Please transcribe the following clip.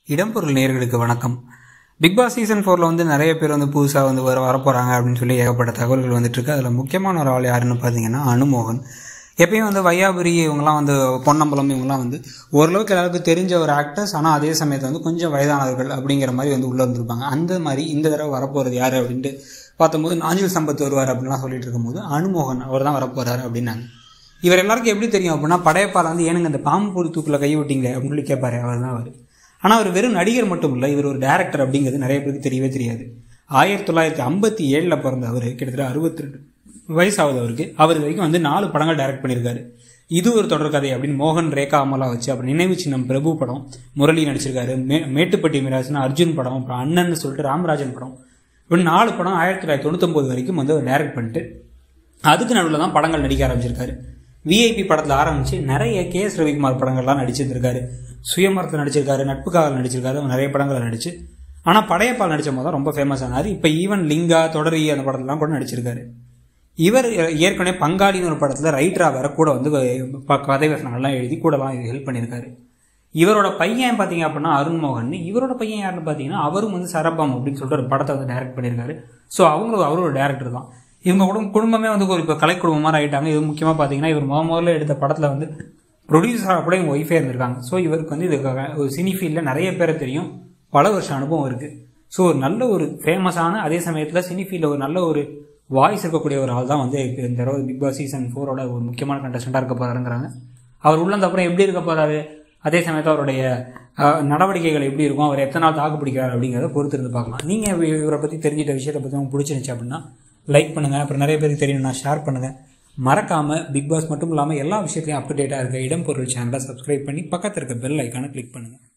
இடம்பொருள் நேயர்களுக்கு வணக்கம். பிக் பாஸ் சீசன் 4ல வந்து நிறைய பேர் வந்து புதுசாக வந்து வரப்போகிறாங்க அப்படின்னு சொல்லி ஏகப்பட்ட தகவல்கள் வந்துட்டு இருக்கு. அதில் முக்கியமான ஒரு ஆள் யாருன்னு பார்த்தீங்கன்னா அனுமோகன். எப்பயும் வந்து வையாபுரி இவங்கலாம் வந்து பொன்னம்பலம் இவங்கலாம் வந்து ஓரளவுக்கு எல்லாருக்கும் தெரிஞ்ச ஒரு ஆக்டர்ஸ். ஆனால் அதே சமயத்தில் வந்து கொஞ்சம் வயதானவர்கள் அப்படிங்கிற மாதிரி வந்து உள்ளே வந்திருப்பாங்க. அந்த மாதிரி இந்த தடவை வரப்போகிறது யார் அப்படின்ட்டு பார்த்தபோது நாஞ்சில் சம்பத் வருவார் அப்படின்லாம் சொல்லிட்டு இருக்கும்போது அனுமோகன் அவர் தான் வரப்போகிறாரு அப்படின்னாங்க. இவர் எல்லாருக்கும் எப்படி தெரியும் அப்படின்னா படையப்பால் வந்து ஏனுங்க இந்த பாம்பு பொறி தூக்கில் கை விட்டீங்க அப்படின்னு சொல்லி கேட்பாரு. அவர் தான் அவர். ஆனால் அவர் வெறும் நடிகர் மட்டும் இல்லை, இவர் ஒரு டேரக்டர் அப்படிங்கிறது நிறைய பேருக்கு தெரியவே தெரியாது. 1957 பிறந்த அவர் கிட்டத்தட்ட 62 வயசாகுது அவருக்கு. அவர் வரைக்கும் வந்து 4 படங்கள் டைரக்ட் பண்ணியிருக்காரு. இது ஒரு தொடர்கதை அப்படின்னு மோகன் ரேகா அமலா வச்சு, அப்புறம் நினைவு சின்னம் பிரபு படம் முரளி நடிச்சிருக்காரு, மேட்டுப்பட்டி மிராசுன்னு அர்ஜுன் படம், அப்புறம் அண்ணன் சொல்லிட்டு ராமராஜன் படம், இப்படி 4 படம் 1999 வரைக்கும் வந்து அவர் டைரக்ட் பண்ணிட்டு அதுக்கு நடுவில் தான் படங்கள் நடிக்க ஆரம்பிச்சிருக்காரு. விஐபி படத்தில் ஆரம்பித்து நிறைய KS ரவிக்குமார் படங்கள்லாம் நடிச்சிருக்காரு. சுயமரத்தில் நடிச்சிருக்காரு, நட்பு காவல் நடிச்சிருக்காரு, நிறைய படங்களை நடிச்சு. ஆனால் படையப்பால் நடித்த போது தான் ரொம்ப ஃபேமஸ் ஆனார். இப்போ ஈவன் லிங்கா தொடரி அந்த படத்துலாம் கூட நடிச்சிருக்காரு. இவர் ஏற்கனவே பங்காளின்னு ஒரு படத்தில் ரைட்டராக வேற கூட வந்து கதை வசனங்கள்லாம் எழுதி கூடலாம் ஹெல்ப் பண்ணியிருக்காரு. இவரோட பையன் பார்த்தீங்க அப்படின்னா அருண்மோகன். இவரோட பையன் யாருன்னு பார்த்தீங்கன்னா அவரும் வந்து சரபம் அப்படின்னு சொல்லிட்டு ஒரு படத்தை வந்து டைரக்ட் பண்ணியிருக்காரு. ஸோ அவரோட டேரக்டர் தான். இவங்க குடும்பமே வந்து ஒரு இப்போ கலை குடும்பம் மாதிரி ஆகிட்டாங்க. இது முக்கியமாக பார்த்தீங்கன்னா இவர் முதல்ல எடுத்த படத்தில் வந்து ப்ரொடியூசராக கூட இவங்க ஒய்ஃபே இருந்திருக்காங்க. ஸோ இவருக்கு வந்து இதுக்காக ஒரு சினி ஃபீல்டில் நிறைய பேரை தெரியும், பல வருஷம் அனுபவம் இருக்குது. ஸோ ஒரு நல்ல ஒரு ஃபேமஸான, அதே சமயத்தில் சினி ஃபீல்டில் ஒரு நல்ல ஒரு வாய்ஸ் இருக்கக்கூடிய ஒரு ஆள் தான் வந்து இந்த தடவை பிக் பாஸ் சீசன் 4ஓட ஒரு முக்கியமான கண்டஸ்டண்ட்டாக இருக்க போகிறாருங்கிறாங்க. அவர் உள்ளந்தப்புறம் எப்படி இருக்க போகிறாரு, அதே சமயத்தில் அவருடைய நடவடிக்கைகள் எப்படி இருக்கும், அவர் எத்தனை நாள் தாக்கு பிடிக்கிறார் அப்படிங்கிறத பொறுத்து இருந்து பார்க்கலாம். நீங்கள் இவரை பற்றி தெரிஞ்சிட்ட விஷயத்தை பற்றி உங்களுக்கு பிடிச்சிருந்துச்சு அப்படின்னா லைக் பண்ணுங்கள். அப்புறம் நிறைய பேருக்கு தெரியணும்னா ஷேர் பண்ணுங்கள். மறக்காமல் பிக் பாஸ் மட்டும் இல்லாமல் எல்லா விஷயத்தையும் அப்டேட்டாக இருக்க இடம்பொருள் சேனலை சப்ஸ்கிரைப் பண்ணி பக்கத்தில் இருக்க பெல் ஐக்கானை கிளிக் பண்ணுங்கள்.